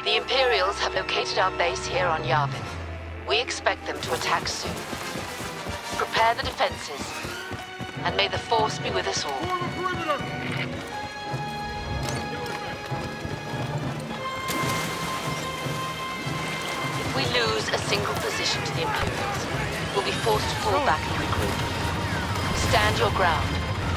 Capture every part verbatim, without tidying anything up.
The Imperials have located our base here on Yavin. We expect them to attack soon. Prepare the defenses, and may the Force be with us all. If we lose a single position to the Imperials, we'll be forced to fall back and regroup. Stand your ground.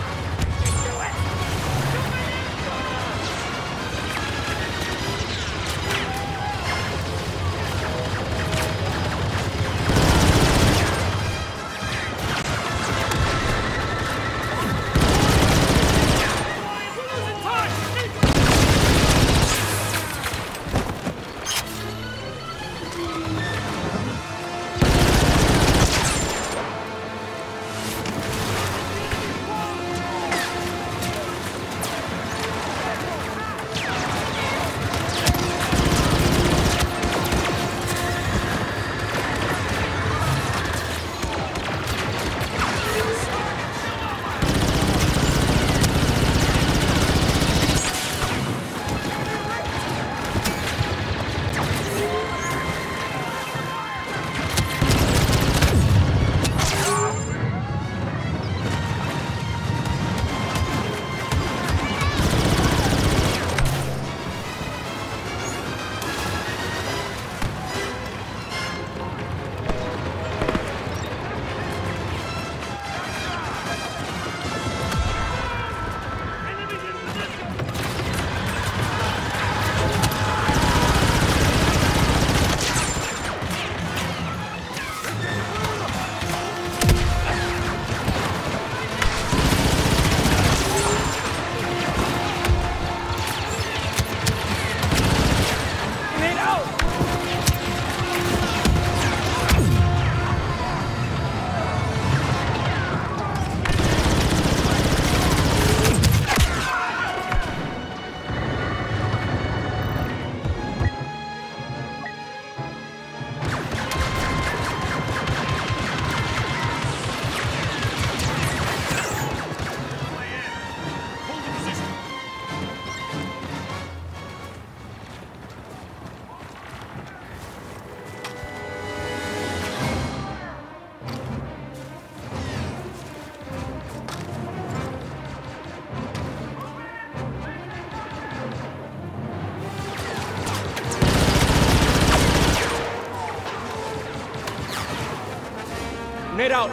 Grenade out!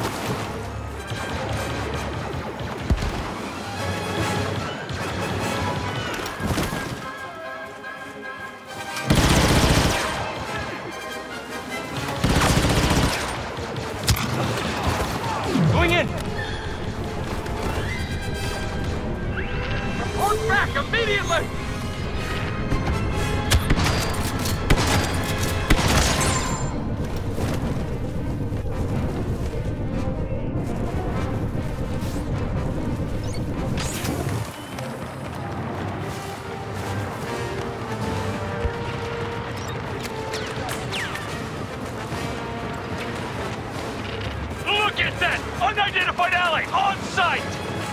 Going in! Report back immediately! Get that! Unidentified ally on site!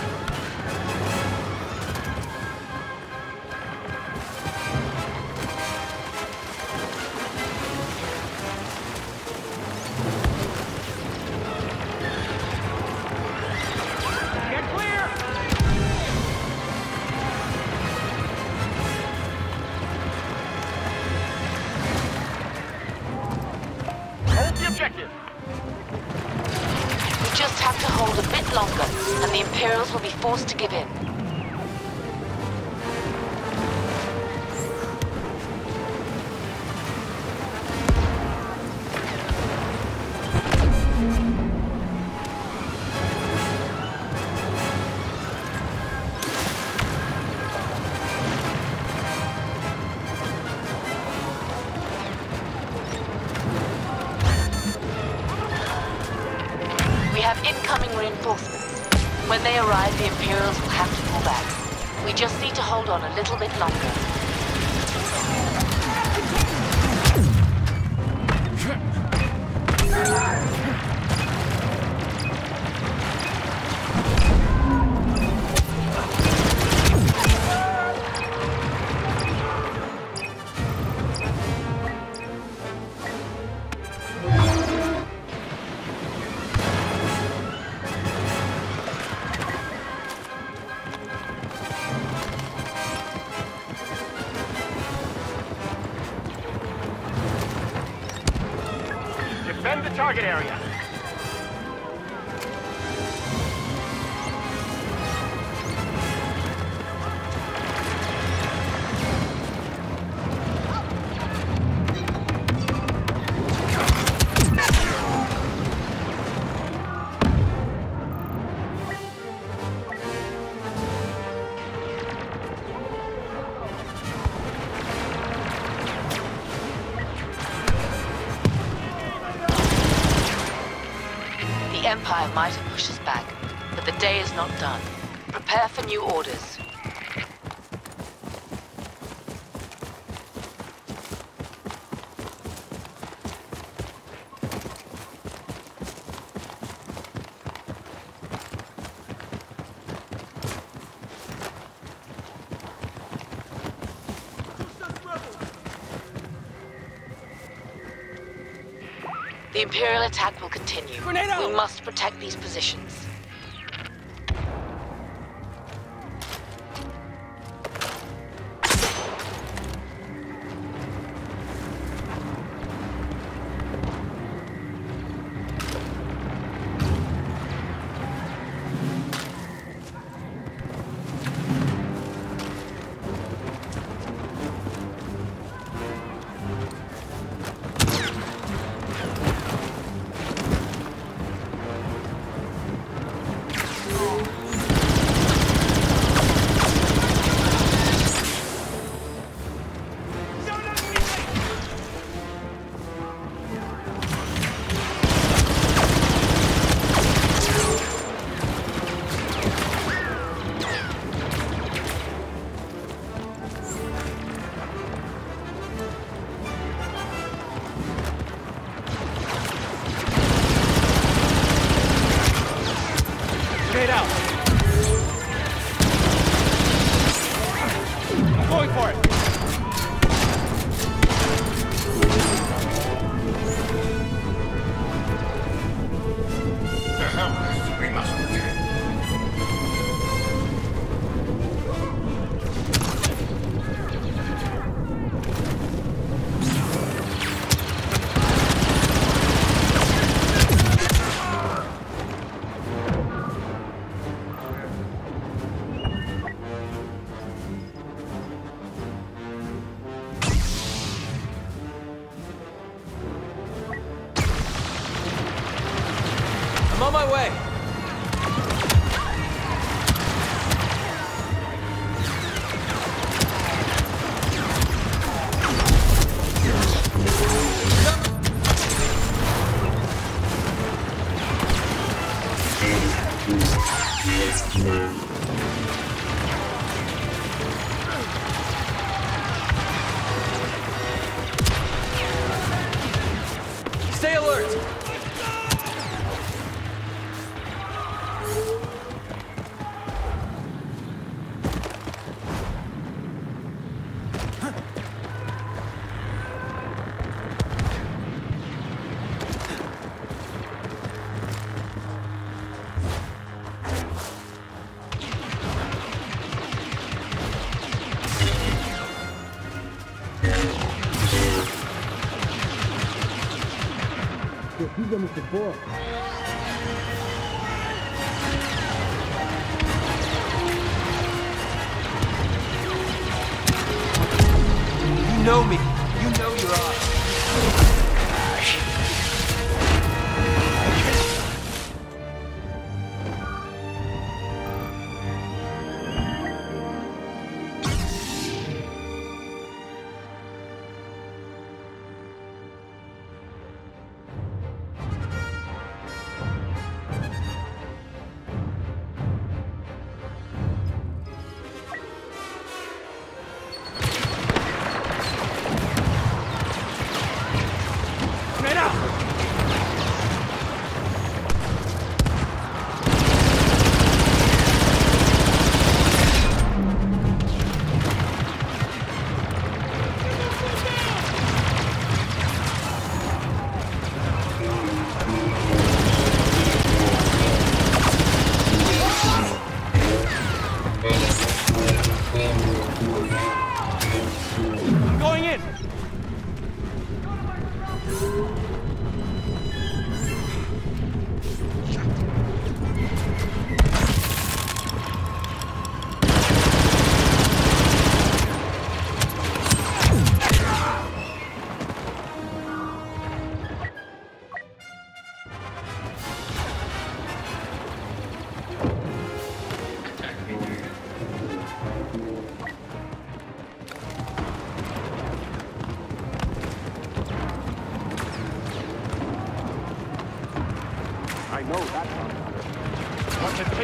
Get clear! Hold the objective! Just have to hold a bit longer, and the Imperials will be forced to give in. We have incoming reinforcements. When they arrive, the Imperials will have to pull back. We just need to hold on a little bit longer. target area. The Empire might have pushed us back, but the day is not done. Prepare for new orders. The Imperial attack will continue. Grenade out! We must protect these positions. Grenade out! I'm going for it! The helmets we must protect. I'm on my way! Stay alert! You know me. You know you're on.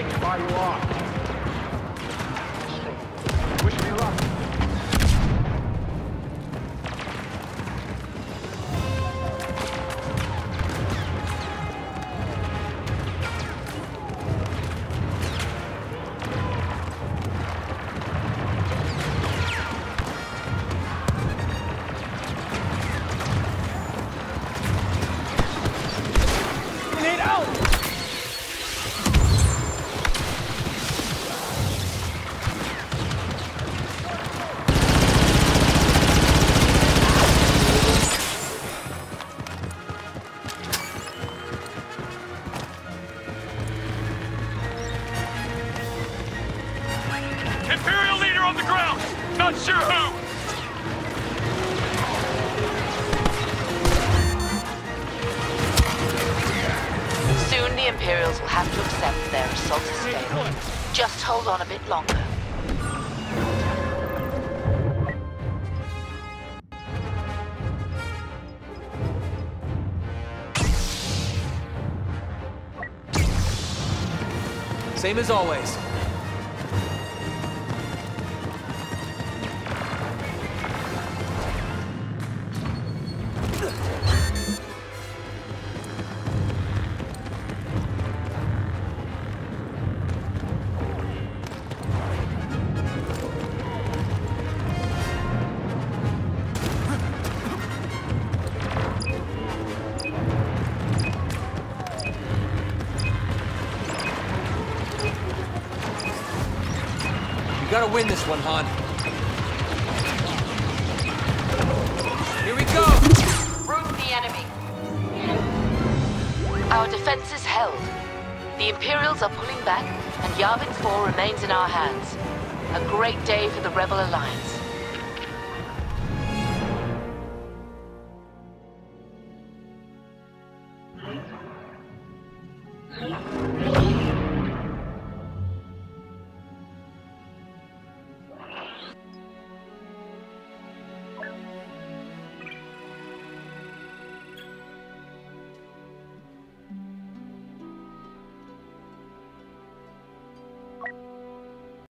hate to buy you off. Wish me luck. Grenade out! Imperial leader on the ground! Not sure who! Soon the Imperials will have to accept their assault is failed. Just hold on a bit longer. Same as always. You gotta win this one, Han. Here we go! Root the enemy. Our defense is held. The Imperials are pulling back, and Yavin four remains in our hands. A great day for the Rebel Alliance.